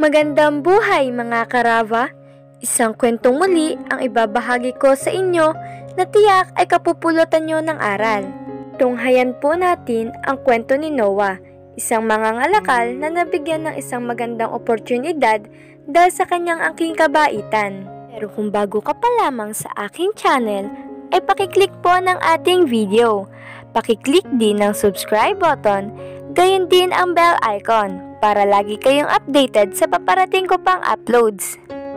Magandang buhay mga karava! Isang kwentong muli ang ibabahagi ko sa inyo na tiyak ay kapupulutan nyo ng aral. Tunghayan po natin ang kwento ni Noah, isang mangangalakal na nabigyan ng isang magandang oportunidad dahil sa kanyang angking kabaitan. Pero kung bago ka pa lamang sa aking channel, ay pakiclick po ng ating video. Pakiclick din ng subscribe button, gayon din ang bell icon para lagi kayong updated sa paparating ko pang uploads.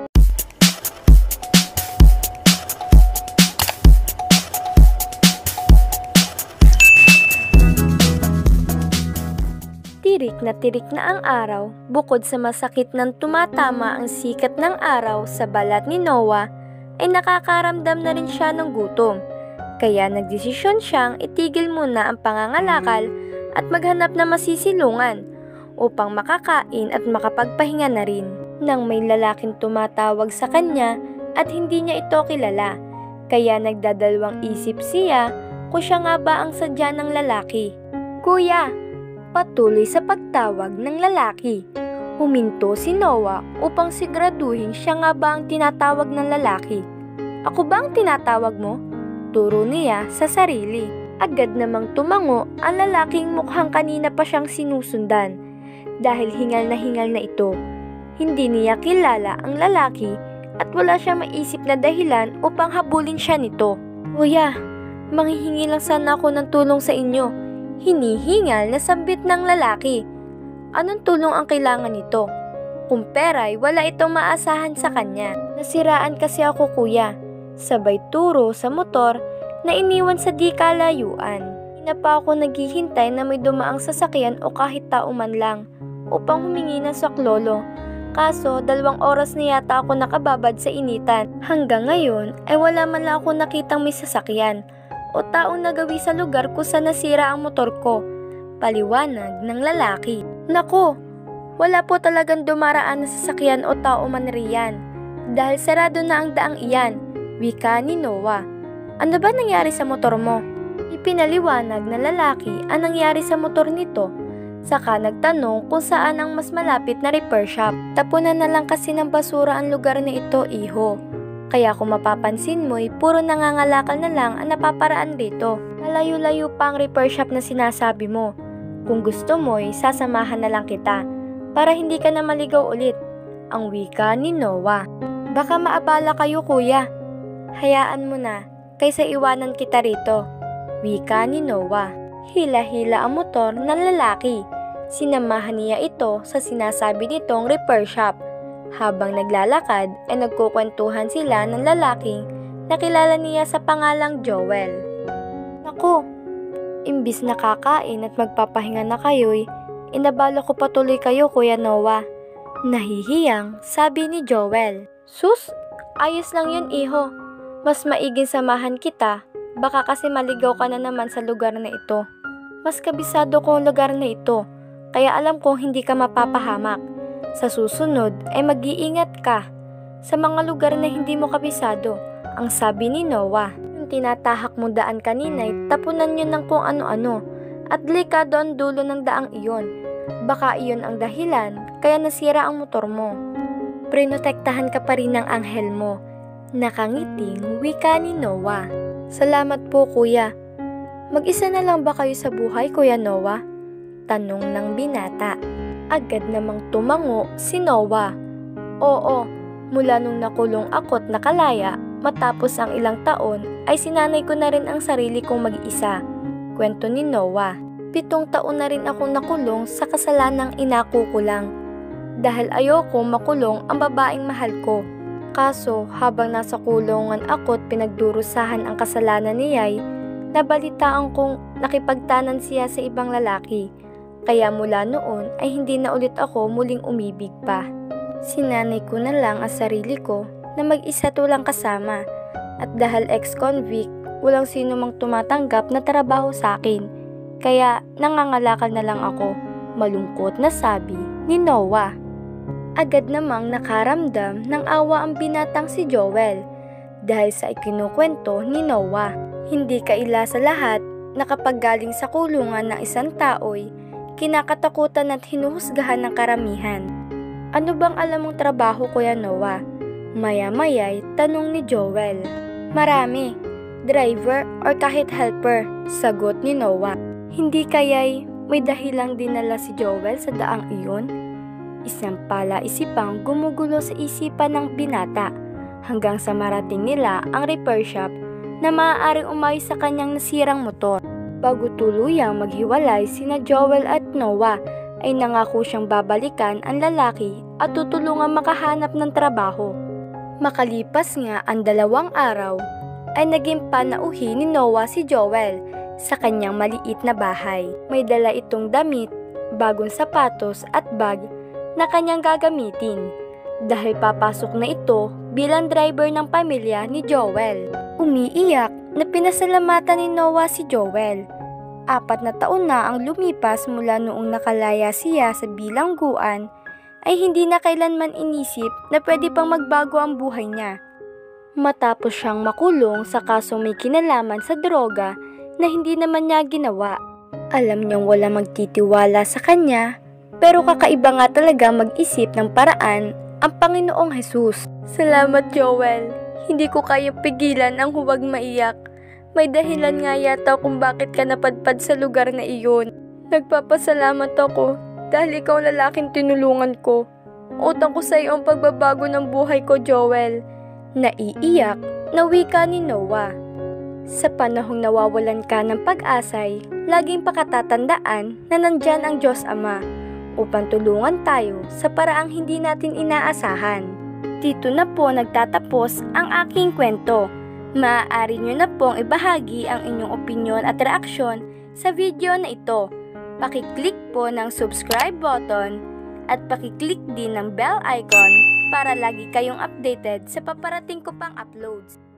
Tirik na ang araw, bukod sa masakit ng tumatama ang sikat ng araw sa balat ni Noah, ay nakakaramdam na rin siya ng gutom. Kaya nagdesisyon siyang itigil muna ang pangangalakal at maghanap na masisilungan upang makakain at makapagpahinga na rin. Nang may lalaking tumatawag sa kanya at hindi niya ito kilala, kaya nagdadalawang isip siya kung siya nga ba ang sadya ng lalaki. "Kuya!" Patuloy sa pagtawag ng lalaki. Huminto si Noah upang siguraduhin siya nga ba ang tinatawag ng lalaki. "Ako ba ang tinatawag mo?" Turo niya sa sarili. Agad namang tumango ang lalaking mukhang kanina pa siyang sinusundan. Dahil hingal na ito, hindi niya kilala ang lalaki at wala siyang maisip na dahilan upang habulin siya nito. "Kuya, manghihingi lang sana ako ng tulong sa inyo." Hinihingal na sambit ng lalaki. Anong tulong ang kailangan nito? Kung pera'y wala itong maasahan sa kanya. "Nasiraan kasi ako, kuya." Sabay turo sa motor na iniwan sa di kalayuan. Hindi na pa ako naghihintay na may dumaang sasakyan o kahit tao man lang upang humingi ng saklolo. Kaso 2 oras na yata ako nakababad sa initan. Hanggang ngayon ay wala man lang ako nakitang may sasakyan o taong nagawi sa lugar kung saan nasira ang motor ko. Paliwanag ng lalaki. "Nako, wala po talagang dumaraan na sasakyan o tao man riyan dahil sarado na ang daang iyan," wika ni Noah. "Ano ba nangyari sa motor mo?" Ipinaliwanag ng lalaki ang nangyari sa motor nito. Saka nagtanong kung saan ang mas malapit na repair shop. "Tapunan na lang kasi ng basura ang lugar na ito, iho. Kaya kung mapapansin mo'y puro nangangalakal na lang ang napaparaan dito. Malayo-layo pa ang repair shop na sinasabi mo. Kung gusto mo'y sasamahan na lang kita para hindi ka na maligaw ulit," ang wika ni Noah. "Baka maabala kayo, kuya. Hayaan mo na kaysa iwanan kita rito," wika ni Noah. Hila-hila ang motor ng lalaki. Sinamahan niya ito sa sinasabi nitong repair shop. Habang naglalakad ay nagkukwentuhan sila ng lalaking nakilala niya sa pangalang Joel. "Naku, imbis na kakain at magpapahinga na kayo'y inabala ko patuloy kayo, Kuya Noah," nahihiyang sabi ni Joel. "Sus, ayos lang yun, iho. Mas maiging samahan kita, baka kasi maligaw ka na naman sa lugar na ito. Mas kabisado ko ang lugar na ito, kaya alam kong hindi ka mapapahamak. Sa susunod ay mag-iingat ka sa mga lugar na hindi mo kabisado," ang sabi ni Noah. "Yung tinatahak mo daan kanina ay tapunan nyo ng kung ano-ano at delikado ang dulo ng daang iyon. Baka iyon ang dahilan kaya nasira ang motor mo. Prinotektahan ka pa rin ng anghel mo," nakangiting wika ni Noah. "Salamat po, kuya. Mag-isa na lang ba kayo sa buhay, Kuya Noah?" tanong ng binata. Agad namang tumango si Noah. "Oo, mula nung nakulong ako't nakalaya, matapos ang ilang taon ay sinanay ko na rin ang sarili kong mag-isa," kwento ni Noah. 7 taon na rin akong nakulong sa kasalanang inako ko lang dahil ayoko makulong ang babaeng mahal ko. Kaso habang nasa kulungan ako't pinagdurusahan ang kasalanan niya'y nabalitaan kong nakipagtanan siya sa ibang lalaki. Kaya mula noon ay hindi na ulit ako muling umibig pa. Sinanay ko na lang ang sarili ko na mag-isa walang kasama. At dahil ex-convict, walang sino mang tumatanggap na trabaho sa akin. Kaya nangangalakal na lang ako," malungkot na sabi ni Noah. Agad namang nakaramdam ng awa ang binatang si Joel dahil sa ikinukwento ni Noah. Hindi kaila sa lahat na kapag galing sa kulungan ng isang tao'y kinakatakutan at hinuhusgahan ng karamihan. Ano bang alam mong trabaho, Kuya Noah? Maya-maya'y tanong ni Joel. Marami, driver or kahit helper, sagot ni Noah. Hindi kaya'y may dahilang dinala si Joel sa daang iyon? Isang palaisipang gumugulo sa isipan ng binata hanggang sa marating nila ang repair shop na maaaring umayos sa kanyang nasirang motor. Bago tuluyang maghiwalay sina Joel at Noah ay nangako siyang babalikan ang lalaki at tutulungan makahanap ng trabaho. Makalipas nga ang 2 araw ay naging panauhi ni Noah si Joel sa kanyang maliit na bahay. May dala itong damit, bagong sapatos at bag na kanyang gagamitin dahil papasok na ito bilang driver ng pamilya ni Joel. Umiiyak na pinasalamatan ni Noah si Joel. 4 na taon na ang lumipas mula noong nakalaya siya sa bilangguan ay hindi na kailanman inisip na pwede pang magbago ang buhay niya. Matapos siyang makulong sa kasong may kinalaman sa droga na hindi naman niya ginawa. Alam niyang wala magtitiwala sa kanya, pero kakaiba nga talaga mag-isip ng paraan ang Panginoong Jesus. Salamat, Joel. Hindi ko kayang pigilan ang huwag maiyak. May dahilan nga yata kung bakit ka napadpad sa lugar na iyon. Nagpapasalamat ako dahil ikaw ang lalaking tinulungan ko. Utang ko sa iyo ang pagbabago ng buhay ko, Joel. Naiiyak na wika ni Noah. Sa panahong nawawalan ka ng pag-asay, laging pakatatandaan na nandyan ang Diyos Ama upang tulungan tayo sa paraang hindi natin inaasahan. Dito na po nagtatapos ang aking kwento. Maaari nyo na pong ibahagi ang inyong opinyon at reaksyon sa video na ito. Pakiclick po ng subscribe button at pakiclick din ng bell icon para lagi kayong updated sa paparating ko pang uploads.